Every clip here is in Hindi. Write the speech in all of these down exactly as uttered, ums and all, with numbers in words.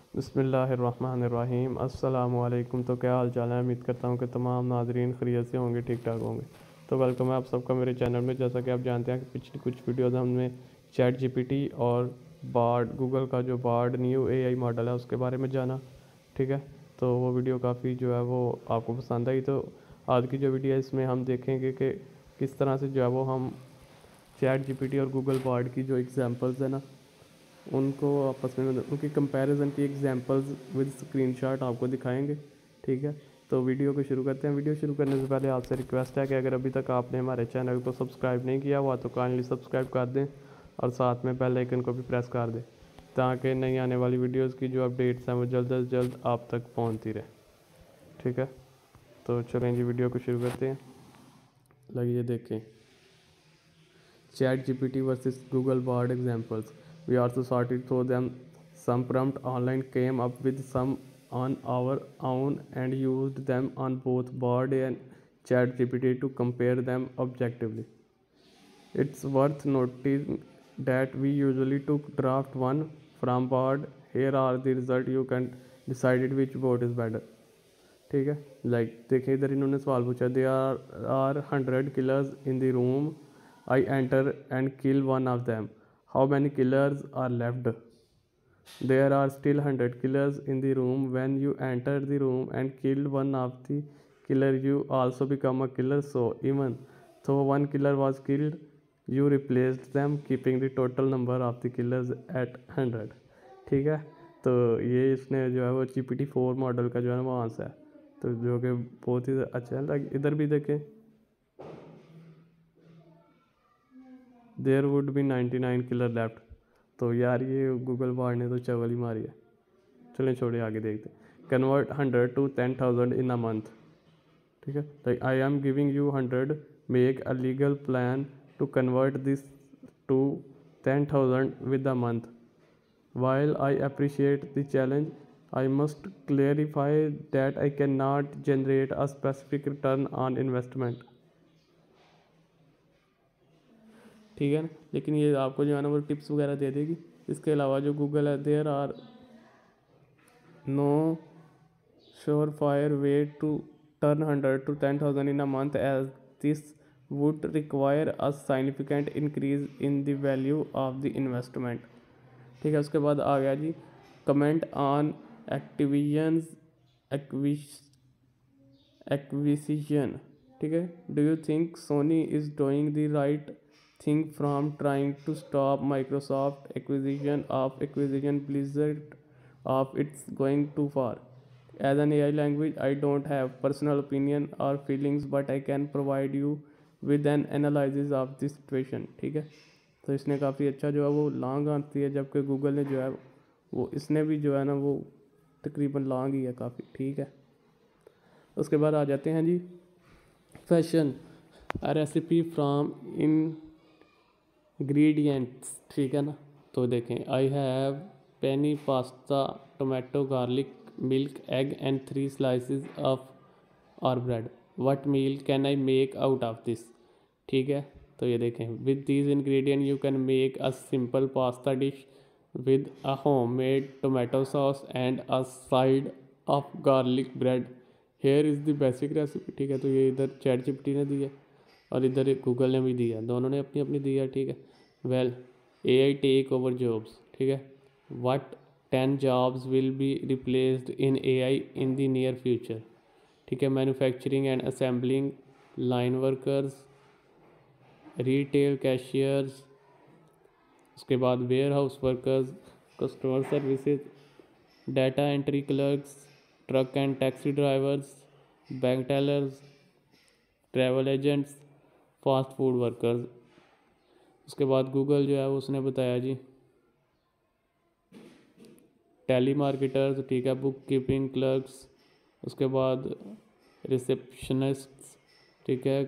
बिस्मिल्लाहिर्रहमानिर्रहीम अस्सलामुअलैकुम। तो क्या हाल चाल है? उम्मीद करता हूँ कि तमाम नाजरीन खैरियत से होंगे, ठीक ठाक होंगे। तो वेलकम है आप सबका मेरे चैनल में। जैसा कि आप जानते हैं कि पिछली कुछ वीडियोज़ हमने चैट जीपीटी और बार्ड, गूगल का जो बार्ड न्यू एआई मॉडल है उसके बारे में जाना, ठीक है। तो वो वीडियो काफ़ी जो है वो आपको पसंद आई। तो आज की जो वीडियो है इसमें हम देखेंगे कि किस तरह से जो है वो हम चैट जीपीटी और गूगल बार्ड की जो एग्जांपल्स है ना, उनको आपस में उनकी कंपैरिजन की एग्जांपल्स विद स्क्रीनशॉट आपको दिखाएंगे, ठीक है। तो वीडियो को शुरू करते हैं। वीडियो शुरू करने से पहले आपसे रिक्वेस्ट है कि अगर अभी तक आपने हमारे चैनल को सब्सक्राइब नहीं किया हुआ तो काइंडली सब्सक्राइब कर दें और साथ में बेल आइकन को भी प्रेस कर दें ताकि नई आने वाली वीडियोज़ की जो अपडेट्स हैं वो जल्द अज जल्द आप तक पहुँचती रहे, ठीक है। तो चलें जी, वीडियो को शुरू करते हैं। लगिए देखें chat GPT versus Google Bard examples. We also sorted through them. Some prompt online came up with some on our own and used them on both Bard and ChatGPT to compare them objectively. It's worth noting that we usually took draft one from Bard. Here are the result. You can decide which vote is better. ठीक है। लाइक like, देखिए इधर इन्होंने सवाल पूछा, they are are hundred killers in the room, I enter and kill one of them, how many killers are left? There are still hundred killers in the room, when you enter the room and killed one of the killer you also become a killer, so even though one killer was killed you replaced them keeping the total number of the killers at hundred, ठीक है। तो ये इसने जो है वो G P T four model का जो है वो आंसर है, तो जो कि बहुत ही अच्छा है। लाइक इधर भी देखें, there would be ninety nine killer left. तो यार ये गूगल बार्ड ने तो चवल ही मारी है। चलें छोड़े, आगे देखते हैं। Convert hundred to ten thousand in a month, ठीक है। Like I am giving you hundred, make a legal plan to convert this to ten thousand with a month. While I appreciate the challenge, I must clarify that I cannot generate a specific return on investment. ठीक है ना, लेकिन ये आपको जो है ना वो टिप्स वगैरह दे देगी। इसके अलावा जो गूगल है, there are no sure fire way to turn hundred to ten thousand in a month as this would require a significant increase in the value of the investment, ठीक है। उसके बाद आ गया जी कमेंट ऑन एक्टिविजन्स एक्विजिशन, ठीक है। Do you think Sony is doing the right thing from trying to stop Microsoft acquisition of acquisition Blizzard of its going to far? As N A I language I don't have personal opinion or feelings but I can provide you with an analysis of this situation, ठीक है। तो इसने काफ़ी अच्छा जो है वो लॉन्ग आती है, जबकि गूगल ने जो है वो इसने भी जो है ना वो तकरीबन लॉन्ग ही है काफ़ी, ठीक है। उसके बाद आ जाते हैं जी फैशन, अ रेसिपी फ्राम इंग्रेडिएंट्स, ठीक है ना। तो देखें, I have penne pasta tomato garlic milk egg and three slices of or bread, what meal can I make out of this, ठीक है। तो ये देखें, with these ingredient you can make a simple pasta dish with a homemade tomato sauce and a side of garlic bread, here is the basic recipe, ठीक है। तो ये इधर चैट जीपीटी ने दी है और इधर गूगल ने भी दी है, दोनों ने अपनी अपनी दी है, ठीक है। Well A I take over jobs, ठीक है। What ten jobs will be replaced in A I in the near future, ठीक है। Manufacturing and assembling line workers, retail cashiers, उसके बाद warehouse workers, customer services, data entry clerks, truck and taxi drivers, bank tellers, travel agents, fast food workers. उसके बाद गूगल जो है उसने बताया जी टेली मार्केटर्स, ठीक है, बुक कीपिंग क्लर्क्स, उसके बाद रिसेप्शनिस्ट्स, ठीक है,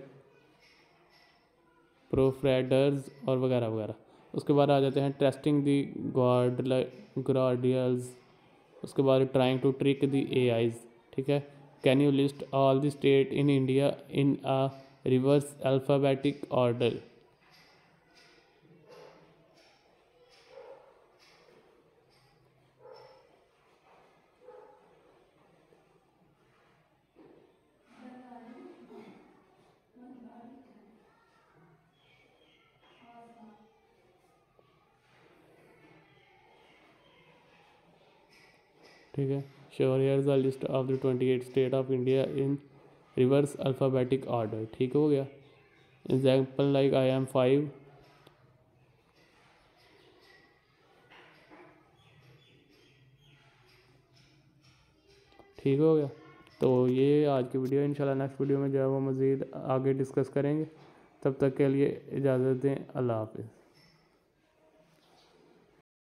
प्रोफ्राइडर्स और वगैरह वगैरह। उसके बाद आ जाते हैं टेस्टिंग दी गार्डियल्स, उसके बाद trying to trick the A Is, ठीक है। Can you list all the state in India in a reverse alphabetic order, ठीक है। Sure here the list of the twenty eight state of India in reverse alphabetic order. ठीक हो गया। Example like I am five, ठीक हो गया। तो ये आज की वीडियो, इंशाल्लाह नेक्स्ट वीडियो में जो है वो मज़ीद आगे डिस्कस करेंगे। तब तक के लिए इजाज़त दें। अल्लाह हाफ़िज़।